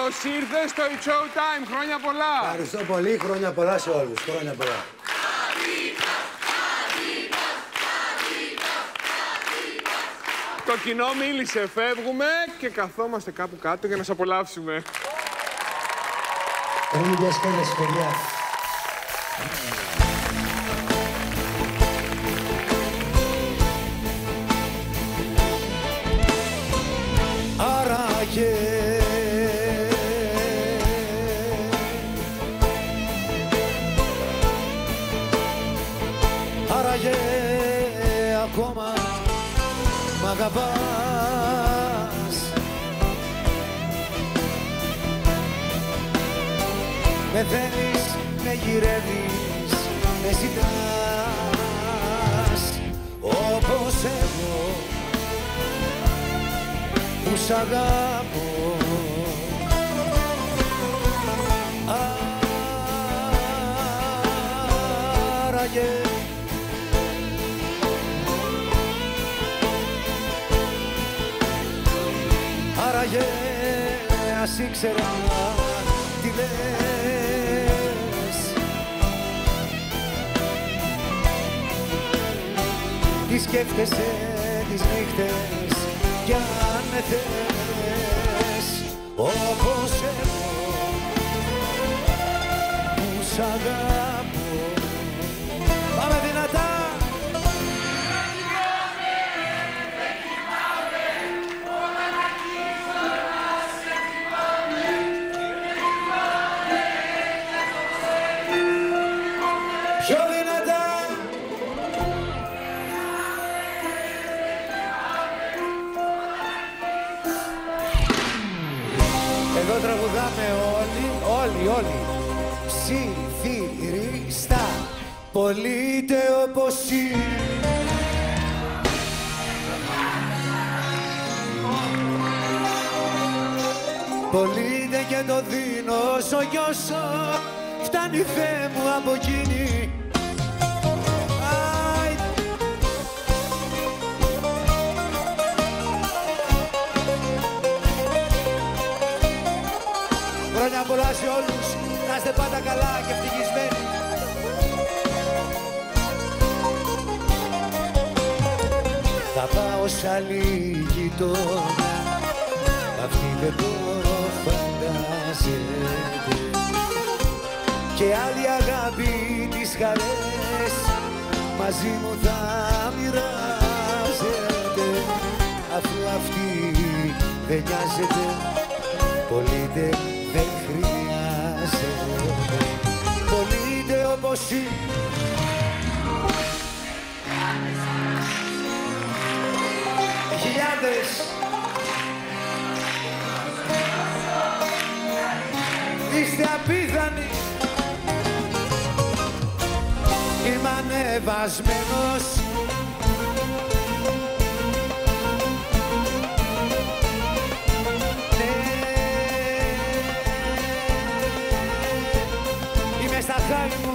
Καλώς ήρθες στο It's Show Time. Χρόνια πολλά. Ευχαριστώ πολύ. Χρόνια πολλά σε όλους. Χρόνια πολλά. Το κοινό μίλησε. Φεύγουμε και καθόμαστε κάπου κάτω για να σε απολαύσουμε. Ελληνικές κέντες, παιδιά. Άραγε ακόμα μ' αγαπάς. Με θέλεις, με γυρεύεις, με ζητάς όπως εγώ που σ' αγαπώ. Άραγε ας ήξερα τι λες, τι σκέφτεσαι τις νύχτες κι αν με θες όπως εγώ που σ' αγαπώ. Πάμε δυνατά! Πιο δυνατά! Εδώ τραγουδάμε όλοι ψιθυριστά. Πολύτε όπως πολύτε και το δίνω στο γιώσο. Φτάνει Θεέ μου από εκείνη. Χρόνια πολλά σε όλους, να είστε πάντα καλά και ευτυχισμένοι. Θα πάω σ' άλλη γειτόνα, αυτή δεν το φαντάζεται, και άλλη αγάπη τις χαρές μαζί μου θα μοιράζεται. Αφού αυτή δεν νοιάζεται, πολύτε δεν χρειάζεται. Πολύτε όπως χιλιάδες είστε απίθανοι. Είμαι ανεβασμένος, είμαι στα χάρη μου,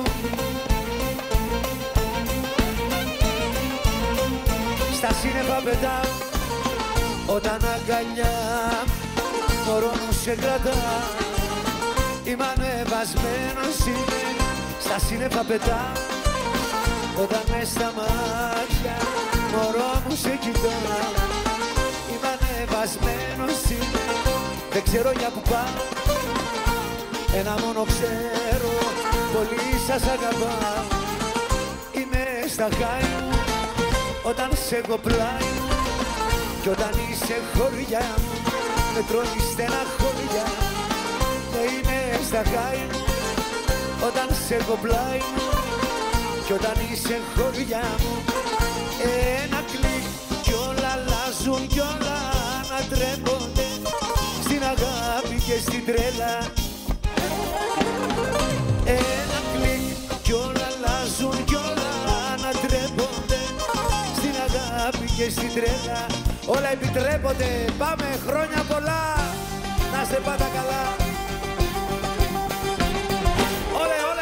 στα σύννεφα πετάω, όταν αγκαλιά μωρό μου σε κρατά. Είμαι ανεβασμένος, είμαι στα σύννεφα πετάω, όταν μες στα μάτια μωρό μου σε κοιτάω. Είμαι ανεβασμένος, είμαι, δεν ξέρω για που πάω, ένα μόνο ξέρω, πολύ σας αγαπάω. Είμαι στα χάη μου, όταν σε έχω πλάι μου, κι όταν είσαι χωριά μου, με τρώνει στεναχώρια. Είμαι στα χάη μου, όταν σε έχω πλάι μου, κι όταν είσαι χωριά μου. Ένα κλικ κι όλα αλλάζουν κι όλα ανατρέπονται, στην αγάπη και στην τρέλα. Ένα κλικ κι όλα αλλάζουν κι όλα ανατρέπονται, στην αγάπη και στην τρέλα. Όλα επιτρέπονται. Πάμε, χρόνια πολλά, να είστε πάντα καλά. Όλε, όλε.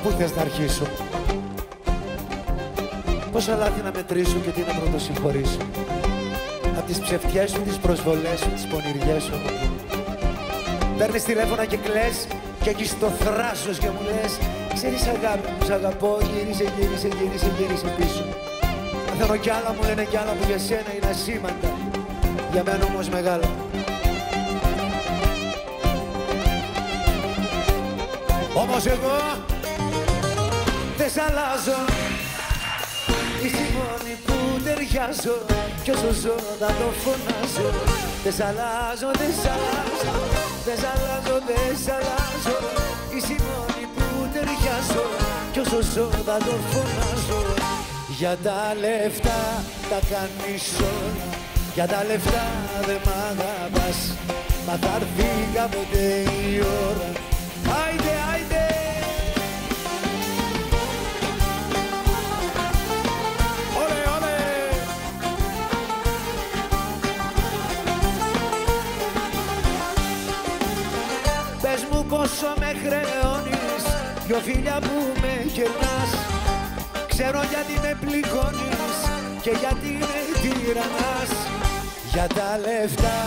πού θες να αρχίσω? Πόσα λάθη να μετρήσω και τι να πρωτοσυγχωρήσω? Απ' τις ψευτιές σου, τις προσβολές σου, τις πονηριές σου. Παίρνεις τηλέφωνα και κλαις και έχεις το θράσος και μου λες «Ξέρεις αγάπη μου, σ' αγαπώ, γύρισε πίσω». Μαθαίνω κι άλλα, μου λένε κι άλλα που για σένα είναι ασήμαντα, για μένα όμως μεγάλα. Όμως εγώ δεν σ' αλλάζω, είσαι η μόνη που ταιριάζω κι όσο ζω θα το φωνάζω. Δεν σ' αλλάζω, δεν σ' αλλάζω, δεν σ' αλλάζω, δεν σ' αλλάζω. Είσαι η μόνη που ταιριάζω κι όσο ζω θα το φωνάζω. Για τα λεφτά τα κάνεις όλα, για τα λεφτά δεν μ' αγαπάς, μα θα έρθει κάποτε η ώρα. Άιντε, άιντε! Όλε, όλε! Πες μου πόσο με χρεώνεις, δυο φίλια που με κερνάς. Ξέρω γιατί με πληγώνεις και γιατί με τυραννάς. Για τα λεφτά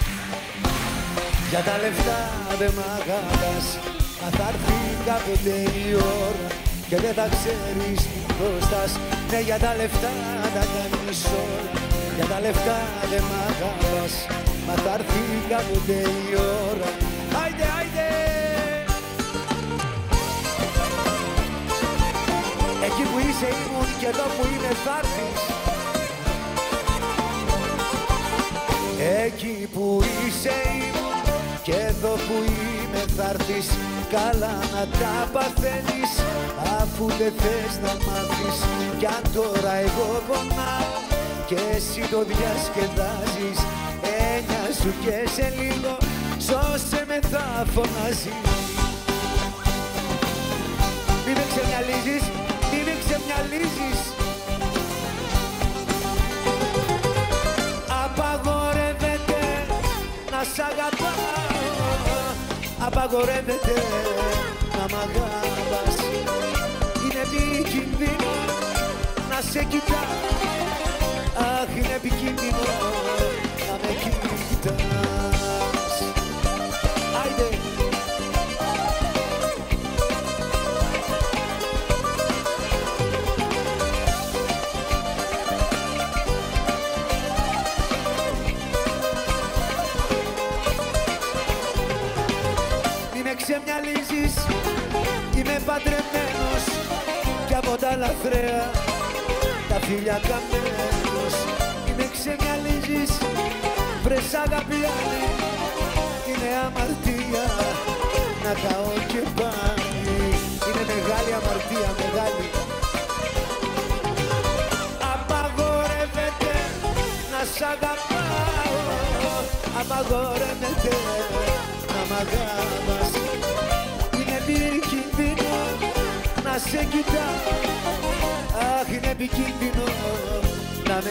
δεν μ' αγαπάς, μα θα έρθει κάποτε η ώρα και δεν θα ξέρεις τι χρωστάς. Ναι, για τα λεφτά τα κάνεις όλα, για τα λεφτά δεν μ' αγαπάς, μα θα έρθει κάποτε η ώρα. Άιντε, άιντε! Εκεί που είσαι ήμουν και εδώ που είμαι θα έρθεις. Εκεί που είσαι ήμουν και εδώ που είμαι θα έρθεις. Καλά να τα παθαίνεις αφού δεν θες να μάθεις. Κι αν τώρα εγώ πονάω και εσύ το διασκεδάζεις, έννοια σου και σε λίγο σώσε με θα φωνάζει. Μη με ξεμυαλίζεις, μη με ξεμυαλίζεις. Απαγορεύεται να σ' αγαπάω, απαγορεύεται να μ' αγαπάς. Είναι επικίνδυνο να σε κοιτάω, αχ είναι επικίνδυνο να με κοιτάς. Άιντε! Ξεμυαλίζεις, είμαι παντρεμένος κι από τα λαθρέα τα φίλια καμένος. Είμαι ξεμυαλίζεις, βρες αγάπη άλλη, είναι αμαρτία να καώ και πάλι. Είναι μεγάλη αμαρτία, μεγάλη. Απαγορεύεται να σ' αγαπάω, απαγορεύεται να μ' αγαπάς. Είναι επικίνδυνο να σε κοιτάω, αχ είναι επικίνδυνο να με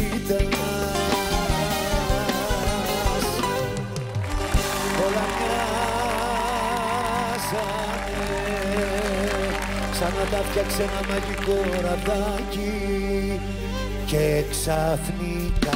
κοιτάς. Όλα μοιάζανε σαν να τα φτιάξε ένα μαγικό ραβδάκι και ξαφνικά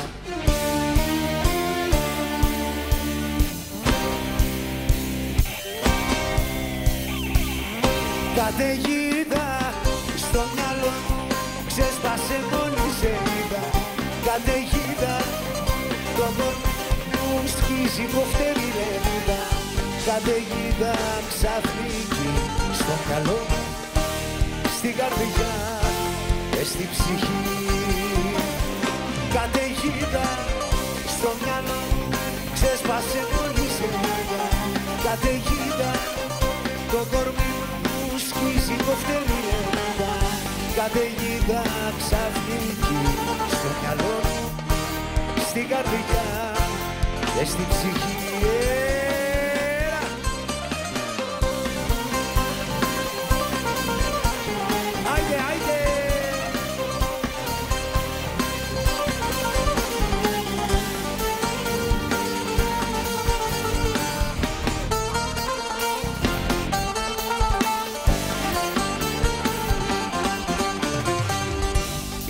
καταιγίδα στο μυαλό μου ξέσπασε μόλι σελίδα. Καταιγίδα το κορμί μου σκίζει κοφτερή λεβίδα. Καταιγίδα ξαφνική στο μυαλό μου, στην καρδιά και στη ψυχή. Καταιγίδα στο μυαλό μου ξέσπασε μόλι σελίδα. Καταιγίδα το κορμί μου σκίζει κοφτερή λεβίδα. Καταιγίδα ξαφνική στο μυαλό μου, στην καρδιά και στη ψυχή. Άιντε, άιντε!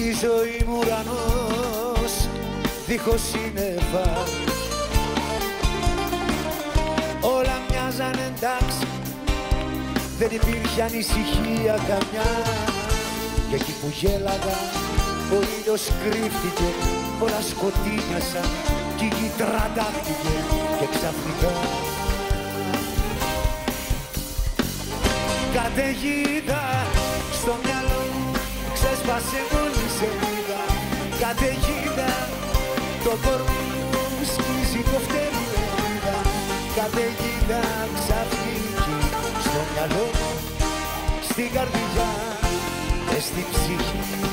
Κι η ζωή μου ουρανός δίχως σύννεφα. Όλα μοιάζαν εντάξει, δεν υπήρχε ανησυχία καμιά. Και εκεί που γέλαγα ο ήλιος κρύφτηκε, όλα σκοτεινιάσαν κι η γη τραντάχτηκε και ξαφνικά καταιγίδα στο μυαλό μου ξέσπασε όλη σελίδα. Καταιγίδα το κορμί μου σκίζει το φτερί ελίδα. Καταιγίδα ξαφνική στο μυαλό μου, στην καρδιά και στην ψυχή.